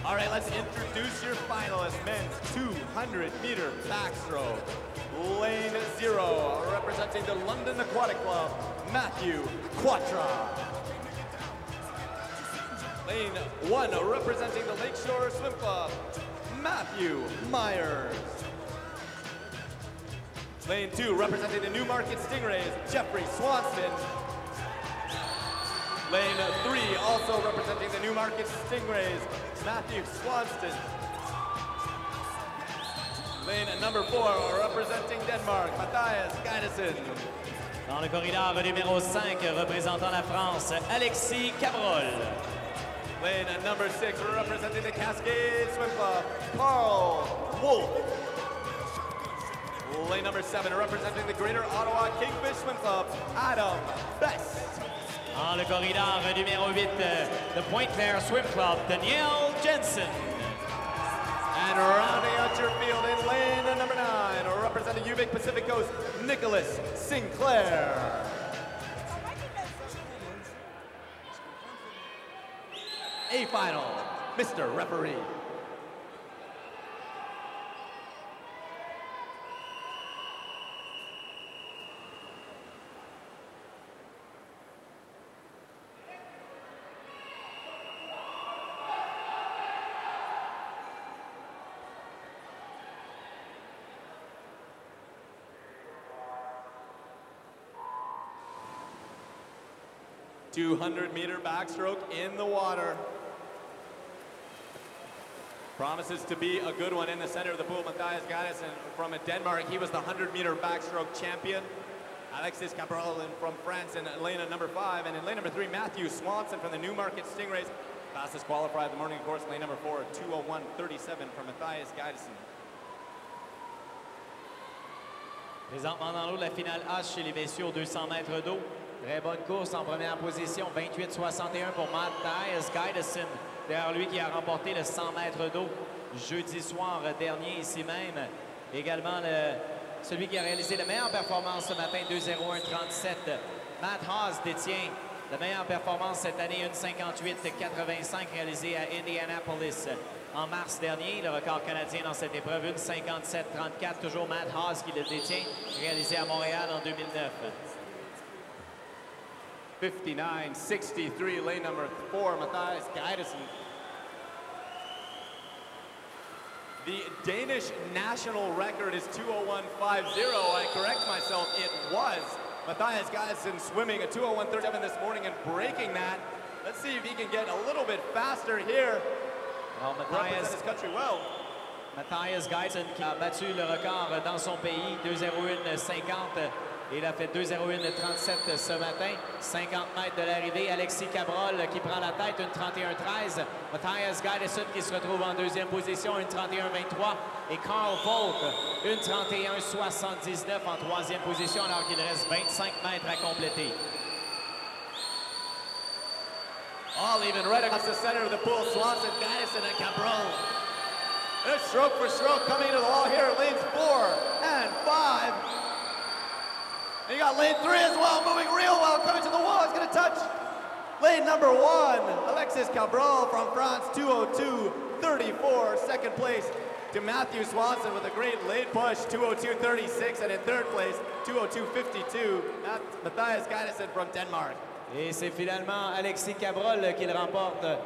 All right, let's introduce your finalists. Men's 200-meter backstroke. Lane 0, representing the London Aquatic Club, Matthew Quatra. Lane 1, representing the Lakeshore Swim Club, Matthew Myers. Lane 2, representing the Newmarket Stingrays, Jeffrey Swanston. Lane 3, also representing the Newmarket Stingrays, Matthew Swanston. Lane number 4, representing Denmark, Matthias Geidesen. Dans le corridor numéro 5, représentant la France, Alexis Cabrol. Lane number 6, representing the Cascade Swim Club, Carl Wolf. Lane number 7, representing the Greater Ottawa Kingfish Swim Club, Adam Best. Dans le corridor numéro 8, the Pointe-Claire Swim Club, Danielle Jensen. And rounding out your field in lane number 9, representing UVic Pacific Coast, Nicholas Sinclair. A final, Mr. Referee. .200-meter backstroke in the water. Promises to be a good one in the center of the pool. Matthias Geidesen from Denmark. He was the 100-meter backstroke champion. Alexis Cabrol from France in lane number 5. And in lane number 3, Matthew Swanson from the Newmarket Stingrays. Fastest qualifier of the morning, of course, lane number 4, 2:01:37 from Matthias Geidesen. Présentement dans l'eau, la finale H chez les messieurs aux 200 mètres d'eau. Très bonne course en première position, 28,61 pour Matthias Geidesen. Derrière lui qui a remporté le 100 mètres d'eau jeudi soir dernier ici même. Également celui qui a réalisé la meilleure performance ce matin, 2:01:37. Matt Haas détient la meilleure performance cette année, 1:58:85 réalisé à Indianapolis en mars dernier. Le record canadien dans cette épreuve, 1:57:34. Toujours Matt Haas qui le détient, réalisé à Montréal en 2009. 59.63, lane number 4, Matthias Geidesen. The Danish national record is 2:01:50. I correct myself, it was Matthias Geidesen swimming a 2:01:37 this morning and breaking that. Let's see if he can get a little bit faster here. Alors, Represent his country well. Matthias Geidesen qui a battu le record dans son pays, 2:01:50. Il a fait 2:01:37 ce matin, 50 mètres de l'arrivée. Alexis Cabrol qui prend la tête, 1:31:13. Matthias Geidesen qui se retrouve en deuxième position, 1:31:23. Et Carl Volk, 1:31:79 en troisième position, alors qu'il reste 25 mètres à compléter. All even right across the center of the pool, Swanson, Geidesen, and Cabrol. There's stroke for stroke coming into the wall here, lanes 4 and 5. And you got lane 3 as well, moving real well, coming to the wall. It's going to touch lane number 1, Alexis Cabrol from France, 2:02:34. Second place to Matthew Swanson with a great late push, 2:02:36. And in third place, 2:02:52, Matthias Geidesen from Denmark. Et c'est finalement Alexis Cabrol qui le remporte.